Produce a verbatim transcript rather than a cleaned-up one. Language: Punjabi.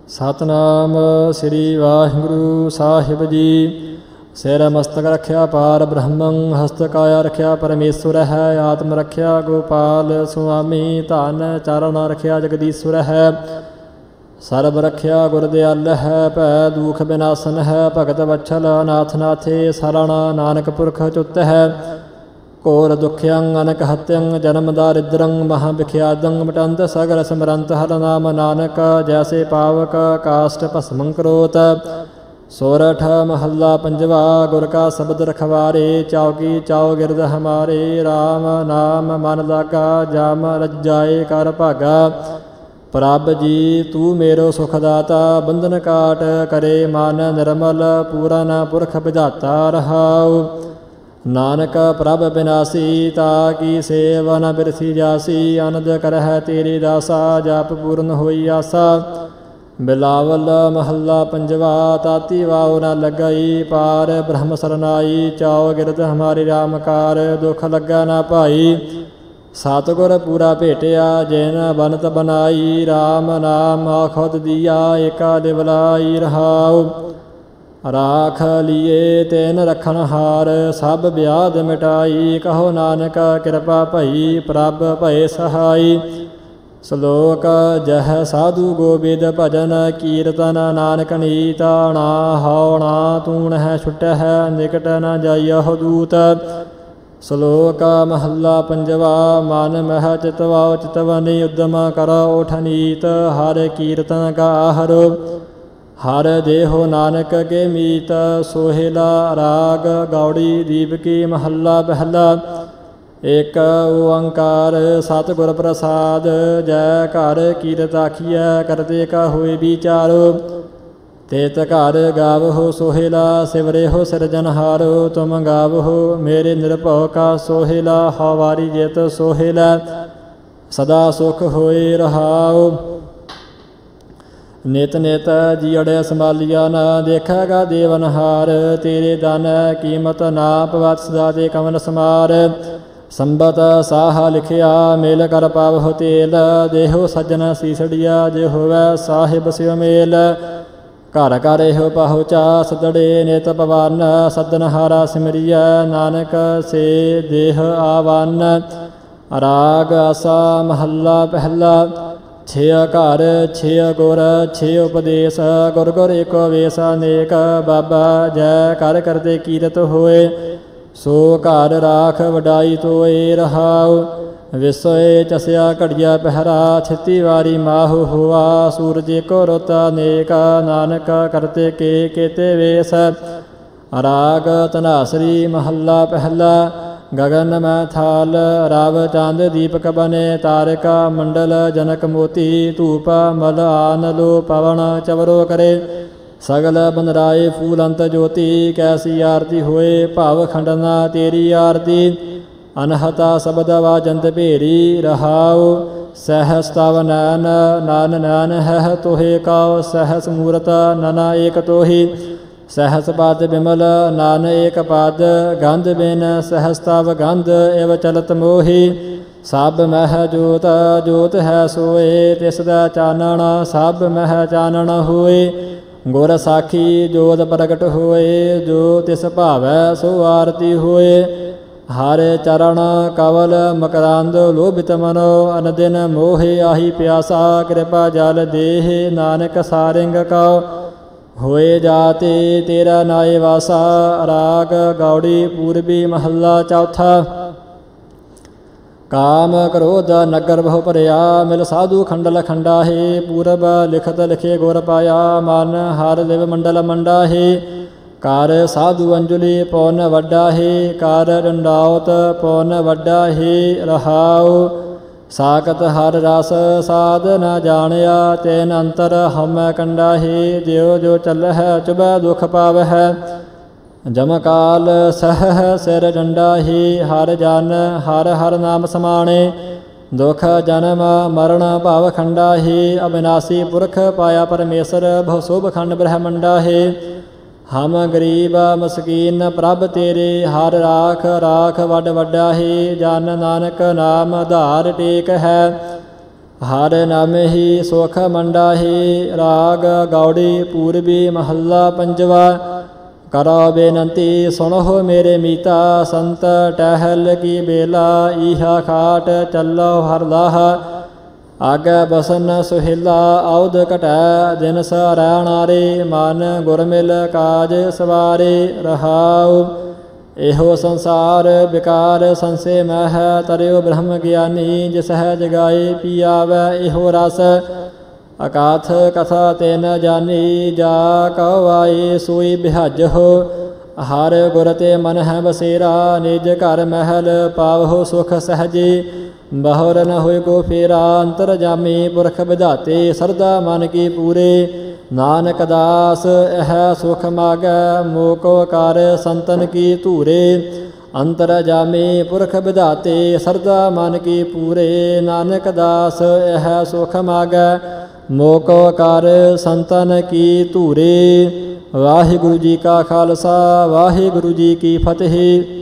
ਸਤਨਾਮ ਸ੍ਰੀ ਵਾਹਿਗੁਰੂ ਸਾਹਿਬ ਜੀ। ਸਿਰ ਮਸਤਕ ਰਖਿਆ ਪਾਰ ਬ੍ਰਹਮੰ, ਹਸਤ ਕਾਇਆ ਰਖਿਆ ਪਰਮੇਸ਼ਵਰ ਹੈ। ਆਤਮ ਰਖਿਆ ਗੋਪਾਲ ਸੁਆਮੀ, ਧਨ ਚਰਨ ਰਖਿਆ ਜਗਦੀਸ਼ਵਰ ਹੈ। ਸਰਬ ਰਖਿਆ ਗੁਰਦਿਆਲ ਹੈ, ਭੈ ਦੁਖ ਬਿਨਾਸਨ ਹੈ। ਭਗਤ ਵਛਲ ਨਾਥ ਨਾਥੇ, ਸਰਣ ਨਾਨਕ ਪੁਰਖ ਚੁੱਤ ਹੈ। ਘੋਰ ਦੁਖਿਅੰ ਅਨਕ ਹਤਿਅੰ, ਜਨਮ ਦਾਰਿਦ੍ਰੰ ਮਹਾ ਵਿਖਿਆਦੰ। ਮਟੰਤ ਸਗਲ ਸਿਮਰੰਤ ਹਰ ਨਾਮ ਨਾਨਕ, ਜੈਸੇ ਪਾਵਕ ਕਾਸ਼ਟ ਭਸਮੰ ਕਰੋਤ। ਸੋਰਠ ਮਹੱਲਾ ਪੰਜਵਾ। ਗੁਰ ਕਾ ਸ਼ਬਦ ਰਖਵਾਰੇ, ਚਾਉਕੀ ਚਾਉ ਗਿਰਦ ਹਮਾਰੇ। ਰਾਮ ਨਾਮ ਮਨ ਲਾਗਾ, ਜਮ ਰਜਾਏ ਕਰ ਭਾਗਾ। ਪ੍ਰਭ ਜੀ ਤੂੰ ਮੇਰੋ ਸੁਖ ਦਾਤਾ, ਬੰਧਨ ਕਾਟ ਕਰੇ ਮਨ ਨਿਰਮਲ। ਪੂਰਨ ਪੁਰਖ ਵਿਧਾਤਾ ਰਹਾਉ, ਨਾਨਕ ਪ੍ਰਭ ਬਿਨਾਸੀ। ਤਾ ਕੀ ਸੇਵ ਨ ਬਿਰਥੀ ਜਾਸੀ, ਆਨੰਦ ਕਰਹਿ ਤੇਰੇ ਦਾਸਾ। ਜਪ ਪੂਰਨ ਹੋਈ ਆਸਾ। ਬਿਲਾਵਲ ਮਹੱਲਾ ਪੰਜਵਾ। ਤਾਤੀ ਵਾਉ ਨ ਲੱਗਈ, ਪਾਰ ਬ੍ਰਹਮ ਸਰਨਾਈ। ਚਾਉ ਗਿਰਦ ਹਮਾਰੀ ਰਾਮ ਕਾਰ, ਦੁਖ ਲੱਗਾ ਨਾ ਭਾਈ। ਸਤਿਗੁਰ ਪੂਰਾ ਭੇਟਿਆ, ਜਿਨ ਬਨਤ ਬਨਾਈ। ਰਾਮ ਨਾਮ ਆਖੁਦ ਦੀਆ, ਏਕਾ ਦਿਵਲਾਈ ਰਹਾਉ। ਰਾਖ ਲੀਏ ਤੈਨ ਰਖਣ ਹਾਰ, ਸਭ ਵਿਆਧ ਮਿਟਾਈ। ਕਹੋ ਨਾਨਕ ਕਿਰਪਾ ਭਈ, ਪ੍ਰਭ ਭਏ ਸਹਾਈ। ਸ਼ਲੋਕ ਜਹ ਸਾਧੂ ਗੋਬਿੰਦ ਭਜਨ, ਕੀਰਤਨ ਨਾਨਕ ਨੀਤਾ। ਨਾ ਹਉ ਨਾ ਤੂਣ ਹੈ ਛੁਟਹਿ, ਨਿਕਟ ਨ ਜਾਈਹੁ ਦੂਤ। ਸ਼ਲੋਕ ਮਹੱਲਾ ਪੰਜਵਾ। ਮਨ ਮਹਿ ਚਿਤਵਾਉ ਚਿਤਵਨੀ, ਉਦਮ ਕਰੋ ਓਠ ਨੀਤ। ਹਰ ਕੀਰਤਨ ਗਾਹਰੋ, ਹਰ ਦੇਹੋ ਨਾਨਕ ਕੇ ਮੀਤ। ਸੋਹਿਲਾ ਰਾਗ ਗੌੜੀ ਦੀਪਕੀ ਮਹੱਲਾ ਪਹਿਲਾ। ਏਕ ਓੰਕਾਰ ਸਤਿਗੁਰ ਪ੍ਰਸਾਦ, ਜੈ ਘਰ ਕੀਰਤ ਆਖੀਐ। ਕਰਤੇ ਕਾ ਹੋਏ ਵਿਚਾਰੋ, ਤੇਤ ਘਰ ਗਾਵਹੁ ਸੋਹਿਲਾ। ਸਿਵਰੇਹੁ ਸਿਰਜਨਹਾਰੋ, ਤੁਮ ਗਾਵਹੁ ਮੇਰੇ ਨਿਰਭਉ ਕਾ ਸੋਹਿਲਾ। ਹਉ ਵਾਰੀ ਜਿਤ ਸੋਹਿਲਾ, ਸਦਾ ਸੁਖ ਹੋਏ ਰਹਾਉ। ਨਿਤ ਨਿਤ ਜੀਅੜਿਆ ਸੰਭਾਲਿਆ, ਨਾ ਦੇਖੇਗਾ ਦੇਵਨਹਾਰ। ਤੇਰੇ ਦਾਨ ਕੀਮਤ ਨਾ ਪਵਤ, ਸਦਾ ਦੇ ਕਮਲ ਸਮਾਰ। ਸੰਬਤ ਸਾਹਾ ਲਿਖਿਆ, ਮੇਲ ਕਰ ਪਾਵਹੁ ਤੇਲ। ਦੇਹੋ ਸੱਜਣ ਸੀਸੜੀਆ, ਜੇ ਹੋਵੈ ਸਾਹਿਬ ਸਿਉ ਮੇਲ। ਘਰ ਘਰ ਇਹੋ ਪਹੁੰਚਾ, ਸਦੜੇ ਨਿਤ ਪਵਨ। ਸੱਦਨਹਾਰਾ ਸਿਮਰੀਐ, ਨਾਨਕ ਸੇ ਦੇਹ ਆਵਨ। ਰਾਗ ਆਸਾ ਮਹੱਲਾ ਪਹਿਲਾ। ਛੇ ਘਰ ਛੇ ਗੁਰ ਛੇ ਉਪਦੇਸ਼, ਗੁਰ ਗੁਰ ਏਕੋ ਵੇਸ ਅਨੇਕ। ਬਾਬਾ ਜੈ ਕਰ ਕਰਦੇ ਕੀਰਤ ਹੋਏ, ਸੋ ਘਰ ਰਾਖ ਵਡਾਈ ਤੋਏ ਰਹਾਉ। ਵਿਸੋਏ ਚਸਿਆ ਘੜੀਆ ਪਹਿਰਾ, ਛਿੱਤੀ ਵਾਰੀ ਮਾਹੁ ਹੋਆ। ਸੂਰਜ ਏਕੋ ਰੁੱਤ ਅਨੇਕ, ਨਾਨਕ ਕਰਤੇ ਕੇ ਕੇਤੇ ਵੇਸ। ਰਾਗ ਧਨਾਸਰੀ ਮਹੱਲਾ ਪਹਿਲਾ। ਗਗਨ ਮੈਂ ਥਾਲ ਰਵ ਚੰਦ ਦੀਪਕ ਬਨੇ। ਤਾਰਿਕਾ ਮੰਡਲ ਜਨਕ ਮੋਤੀ, ਧੂਪ ਮਲ ਆਨਲੋ ਪਵਨ ਚਵਰੋ ਕਰੇ। ਸਗਲ ਬਨਰਾਏ ਫੂਲੰਤ ਜੋਤੀ, ਕੈਸੀ ਆਰਤੀ ਹੋਏ ਭਵ ਖੰਡਨਾ ਤੇਰੀ ਆਰਤੀ। ਅਨਹਤਾ ਸ਼ਬਦ ਵਾਜੰਤ ਭੇਰੀ ਰਹਾਉ। ਸਹਿਸ ਤਵ ਨੈਨ ਨਾਨ ਨੈਨ ਹੈ ਤੋਹੇ ਕਾਉ। ਸਹਿਸ ਮੂਰਤ ਨਨਾ ਏਕ ਤੋਹੀ, ਸਹਿਸ ਪਦ ਬਿਮਲ ਨਾਨ ਏਕ ਪਦ। ਗੰਧ ਬਿਨ ਸਹਿਸ ਤਵ ਗੰਧ, ਇਵ ਚਲਤ ਮੋਹੀ। ਸਭ ਮਹਿ ਜੋਤ ਜੋਤ ਹੈ ਸੋਏ, ਤਿਸ ਦਾ ਚਾਨਣ ਸਭ ਮਹਿ ਚਾਨਣ ਹੋਏ। ਗੁਰ ਸਾਖੀ ਜੋਤ ਪ੍ਰਗਟ ਹੋਏ, ਜੋ ਤਿਸ ਭਾਵੈ ਸੋ ਆਰਤੀ ਹੋਏ। ਹਰ ਚਰਨ ਕਵਲ ਮਕਰੰਦ, ਲੋਭਿਤ ਮਨੋ ਅਨਦਿਨ ਮੋਹਿ। ਆਹੀ ਪਿਆਸਾ ਕਿਰਪਾ ਜਲ ਦੇਹ, ਨਾਨਕ ਸਾਰਿੰਗ ਕਉ ਹੋਏ ਜਾਤੇ। ਤੇਰਾ ਨਾਏ ਵਾਸਾ। ਰਾਗ ਗੌੜੀ ਪੂਰਬੀ ਮਹੱਲਾ ਚੌਥਾ। ਕਾਮ ਕ੍ਰੋਧ ਨਗਰ ਬਹੁ ਭਰਿਆ, ਮਿਲ ਸਾਧੂ ਖੰਡਲ ਖੰਡਾਹੇ। ਪੂਰਬ ਲਿਖਤ ਲਿਖੇ ਗੁਰ ਪਾਇਆ, ਮਨ ਹਰ ਲਿਵ ਮੰਡਲ ਮੰਡਾਹੇ। ਕਰ ਸਾਧੂ ਅੰਜਲੀ ਪੌਨ ਵੱਡਾ ਹੈ, ਕਰ ਰੰਡਾਉਤ ਪੌਨ ਵੱਡਾ ਹੈ ਰਹਾਉ। ਸਾਕਤ ਹਰ ਰਸ ਸਾਧ ਨ ਜਾਣਿਆ, ਤੈਨ ਅੰਤਰ ਹਮੈ ਕੰਡਾ ਹੈ। ਜਿਉ ਜੋ ਚੱਲਹਿ ਚੁਬੈ ਦੁਖ ਪਾਵਹਿ, ਜਮ ਕਾਲ ਸਹਿ ਸਿਰ ਡੰਡਾ ਹੈ। ਹਰ ਜਨ ਹਰ ਹਰ ਨਾਮ ਸਮਾਣੇ, ਦੁਖ ਜਨਮ ਮਰਨ ਭਵ ਖੰਡਾ ਹੈ। ਅਬਿਨਾਸੀ ਪੁਰਖ ਪਾਇਆ ਪਰਮੇਸ਼ਰ, ਬਹੁ ਸ਼ੁਭ ਖੰਡ ਬ੍ਰਹਮੰਡਾ ਹੈ। ਹਮ ਗਰੀਬ ਮਸਕੀਨ ਪ੍ਰਭ ਤੇਰੇ, ਹਰ ਰਾਖ ਰਾਖ ਵੱਡ ਵੱਡਾ ਹੈ। ਜਨ ਨਾਨਕ ਨਾਮ ਆਧਾਰ ਟੇਕ ਹੈ। ਹਰ ਨਾਮੇ ਹੀ ਸੁਖ ਮੰਡਾਹੀ। ਰਾਗ ਗੌੜੀ ਪੂਰਬੀ ਮਹੱਲਾ ਪੰਜਵਾ। ਕਰੋ ਬੇਨੰਤੀ ਸੁਣੋ ਮੇਰੇ ਮੀਤਾ। ਸੰਤ ਟਹਿਲ ਕੀ ਬੇਲਾ ਈਹਾ ਖਾਟ ਚੱਲੋ ਹਰਲਾਹ। ਆਗੇ ਬਸਨ ਸੁਹੇਲਾ ਆਉਦ ਘਟੈ ਦਿਨ ਸਰੈਣਾਰੇ। ਮਨ ਗੁਰਮਿਲ ਕਾਜ ਸਵਾਰੇ ਰਹਾਉ। ਇਹੋ ਸੰਸਾਰ ਵਿਕਾਰ ਸੰਸੇ ਮਹਿ। ਤਰਿਓ ਬ੍ਰਹਮ ਗਿਆਨੀ ਜਿਸ ਹੈ ਜਗਾਏ ਪੀਆਵੈ ਇਹੋ ਰਸ। ਅਕਾਥ ਕਥਾ ਤੇ ਨ ਜਾਨੀ ਜਾ ਕਉ ਆਏ ਸੋਈ ਬਿਹਾਜਹੁ। ਹਰ ਗੁਰ ਤੇ ਮਨ ਹੈ ਬਸੇਰਾ ਨਿਜ ਘਰ ਮਹਿਲ ਪਾਵਹੁ ਸੁਖ ਸਹਜੇ। ਬਹੁਰ ਨ ਹੋਇ ਕੋ ਫੇਰਾ ਅੰਤਰ ਜਾਮੀ ਪੁਰਖ ਵਿਧਾਤੇ ਸਰਦਾ ਮਨ ਕੀ ਪੂਰੇ। ਨਾਨਕ ਦਾਸ ਇਹ ਸੁਖ ਮਾਗੈ ਮੋਕੋ ਕਰ ਸੰਤਨ ਕੀ ਧੂਰੇ। ਅੰਤਰ ਜਾਮੀ ਪੁਰਖ ਵਿਧਾਤੇ ਸਰਦਾ ਮਨ ਕੀ ਪੂਰੇ। ਨਾਨਕ ਦਾਸ ਇਹ ਸੁਖ ਮਾਗੈ ਮੋਕੋ ਕਰ ਸੰਤਨ ਕੀ ਧੂਰੇ। ਵਾਹਿਗੁਰੂ ਜੀ ਕਾ ਖਾਲਸਾ ਵਾਹਿਗੁਰੂ ਜੀ ਕੀ ਫਤਿਹ।